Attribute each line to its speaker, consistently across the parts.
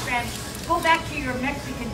Speaker 1: Spanish. Go back to your Mexican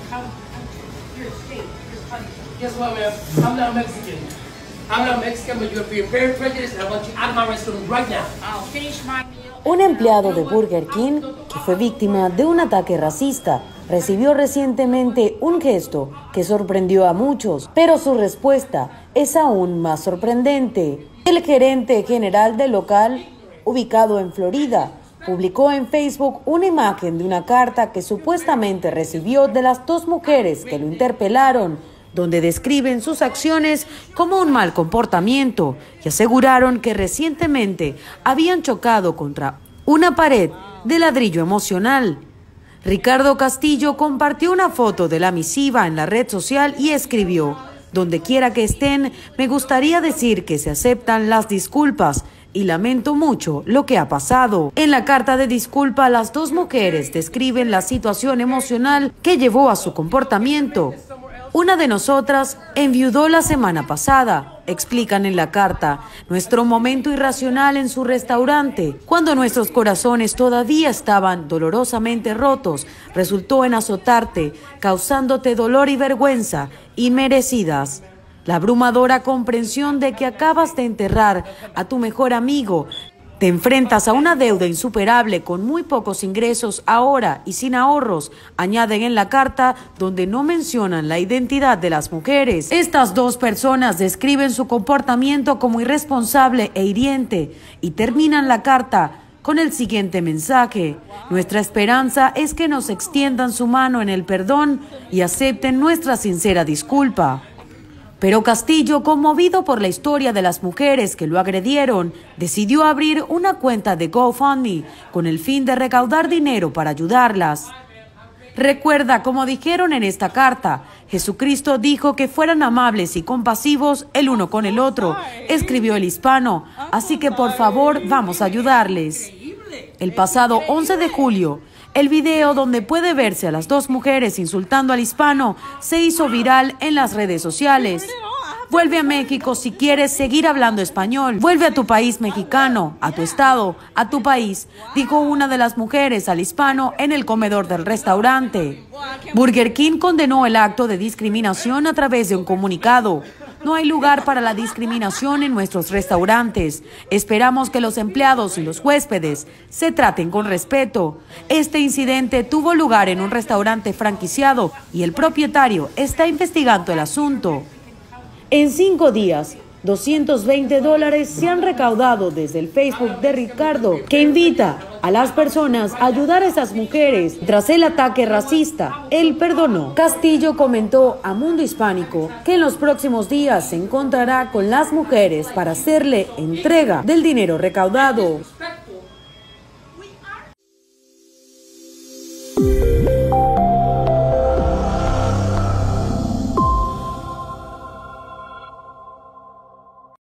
Speaker 1: your state, your country.
Speaker 2: Guess what, ma'am? I'm not Mexican. I'm not Mexican, but you're being very prejudiced, and I want you out of my restaurant right now.
Speaker 1: I'll finish my meal.
Speaker 3: Un empleado de Burger King, que fue víctima de un ataque racista, recibió recientemente un gesto que sorprendió a muchos, pero su respuesta es aún más sorprendente. El gerente general del local, ubicado en Florida, publicó en Facebook una imagen de una carta que supuestamente recibió de las dos mujeres que lo interpelaron, donde describen sus acciones como un mal comportamiento y aseguraron que recientemente habían chocado contra una pared de ladrillo emocional. Ricardo Castillo compartió una foto de la misiva en la red social y escribió: "Donde quiera que estén, me gustaría decir que se aceptan las disculpas y lamento mucho lo que ha pasado". En la carta de disculpa, las dos mujeres describen la situación emocional que llevó a su comportamiento. Una de nosotras enviudó la semana pasada, explican en la carta. Nuestro momento irracional en su restaurante, cuando nuestros corazones todavía estaban dolorosamente rotos, resultó en azotarte, causándote dolor y vergüenza inmerecidas. La abrumadora comprensión de que acabas de enterrar a tu mejor amigo. Te enfrentas a una deuda insuperable con muy pocos ingresos ahora y sin ahorros, añaden en la carta, donde no mencionan la identidad de las mujeres. Estas dos personas describen su comportamiento como irresponsable e hiriente y terminan la carta con el siguiente mensaje: "Nuestra esperanza es que nos extiendan su mano en el perdón y acepten nuestra sincera disculpa". Pero Castillo, conmovido por la historia de las mujeres que lo agredieron, decidió abrir una cuenta de GoFundMe con el fin de recaudar dinero para ayudarlas. Recuerda, como dijeron en esta carta, Jesucristo dijo que fueran amables y compasivos el uno con el otro, escribió el hispano, así que por favor vamos a ayudarles. El pasado 11 de julio, el video donde puede verse a las dos mujeres insultando al hispano se hizo viral en las redes sociales. Vuelve a México si quieres seguir hablando español. Vuelve a tu país mexicano, a tu estado, a tu país, dijo una de las mujeres al hispano en el comedor del restaurante. Burger King condenó el acto de discriminación a través de un comunicado. No hay lugar para la discriminación en nuestros restaurantes. Esperamos que los empleados y los huéspedes se traten con respeto. Este incidente tuvo lugar en un restaurante franquiciado y el propietario está investigando el asunto. En 5 días, $220 se han recaudado desde el Facebook de Ricardo, que invita a las personas a ayudar a esas mujeres. Tras el ataque racista, él perdonó. Castillo comentó a Mundo Hispánico que en los próximos días se encontrará con las mujeres para hacerle entrega del dinero recaudado.